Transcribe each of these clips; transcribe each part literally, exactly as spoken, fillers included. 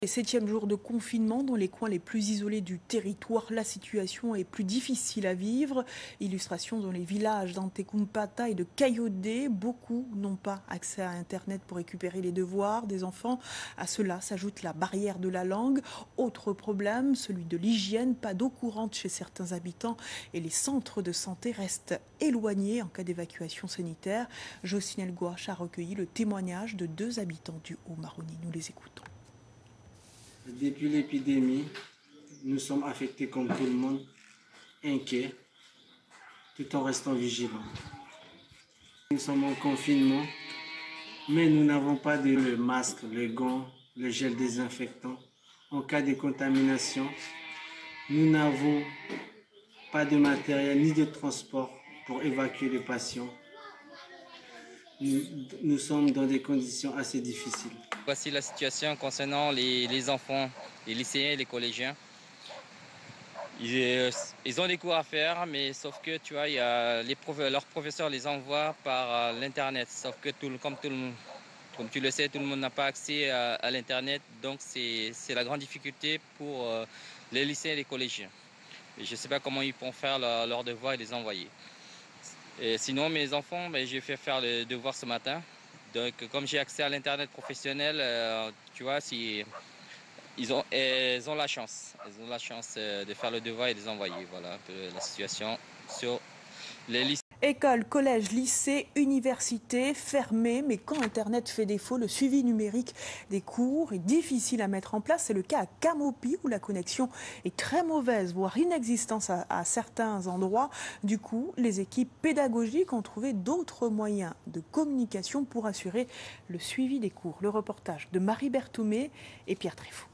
Septième jour de confinement dans les coins les plus isolés du territoire. La situation est plus difficile à vivre. Illustration dans les villages d'Antekumpata et de Kayodé. Beaucoup n'ont pas accès à Internet pour récupérer les devoirs des enfants. À cela s'ajoute la barrière de la langue. Autre problème, celui de l'hygiène. Pas d'eau courante chez certains habitants et les centres de santé restent éloignés en cas d'évacuation sanitaire. Jocinel Gouache a recueilli le témoignage de deux habitants du Haut-Maroni. Nous les écoutons. Depuis l'épidémie, nous sommes affectés comme tout le monde, inquiets, tout en restant vigilants. Nous sommes en confinement, mais nous n'avons pas de le masque, le gant, le gel désinfectant. En cas de contamination, nous n'avons pas de matériel ni de transport pour évacuer les patients. Nous, nous sommes dans des conditions assez difficiles. Voici la situation concernant les, les enfants, les lycéens et les collégiens. Ils, euh, ils ont des cours à faire, mais sauf que tu vois, il y a les prof, leurs professeurs les envoient par euh, l'internet. Sauf que tout, comme, tout le, comme tu le sais, tout le monde n'a pas accès à, à l'internet, donc c'est la grande difficulté pour euh, les lycéens et les collégiens. Et je ne sais pas comment ils pourront faire leurs leur devoirs et les envoyer. Et sinon, mes enfants, ben, j'ai fait faire le devoir ce matin. Donc, comme j'ai accès à l'internet professionnel, euh, tu vois, si, ils, ont, ils ont la chance. Ils ont la chance de faire le devoir et de les envoyer. Voilà un peu la situation sur les lycées. École, collège, lycée, université fermées, mais quand Internet fait défaut, le suivi numérique des cours est difficile à mettre en place. C'est le cas à Camopi où la connexion est très mauvaise, voire inexistante à, à certains endroits. Du coup, les équipes pédagogiques ont trouvé d'autres moyens de communication pour assurer le suivi des cours. Le reportage de Marie Berthoumé et Pierre Trifou.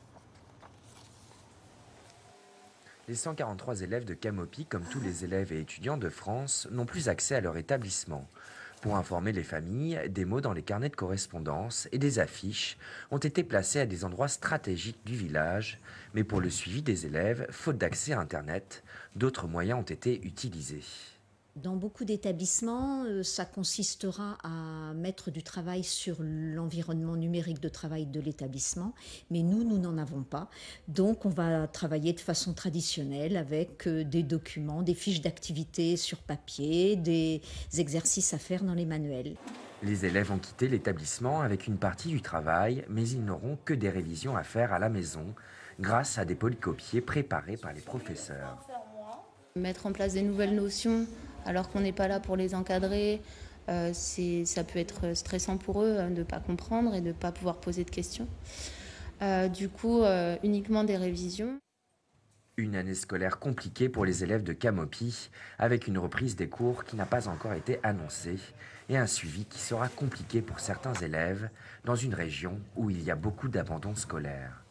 Les cent quarante-trois élèves de Camopi, comme tous les élèves et étudiants de France, n'ont plus accès à leur établissement. Pour informer les familles, des mots dans les carnets de correspondance et des affiches ont été placés à des endroits stratégiques du village. Mais pour le suivi des élèves, faute d'accès à Internet, d'autres moyens ont été utilisés. Dans beaucoup d'établissements, ça consistera à mettre du travail sur l'environnement numérique de travail de l'établissement, mais nous, nous n'en avons pas. Donc, on va travailler de façon traditionnelle avec des documents, des fiches d'activité sur papier, des exercices à faire dans les manuels. Les élèves ont quitté l'établissement avec une partie du travail, mais ils n'auront que des révisions à faire à la maison, grâce à des polycopiés préparés par les professeurs. Mettre en place des nouvelles notions alors qu'on n'est pas là pour les encadrer, euh, ça peut être stressant pour eux de ne pas comprendre et de ne pas pouvoir poser de questions. Euh, du coup, euh, uniquement des révisions. Une année scolaire compliquée pour les élèves de Camopi, avec une reprise des cours qui n'a pas encore été annoncée et un suivi qui sera compliqué pour certains élèves dans une région où il y a beaucoup d'abandon scolaire.